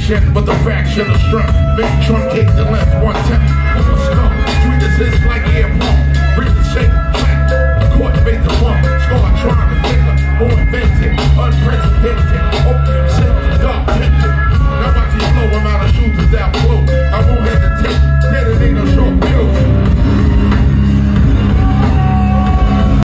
action with a fraction of strength. Make truncate the length 1/10.